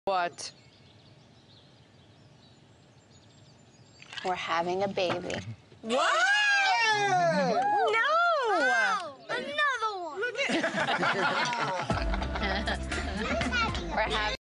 What? We're having a baby. What? No! Another one. We're having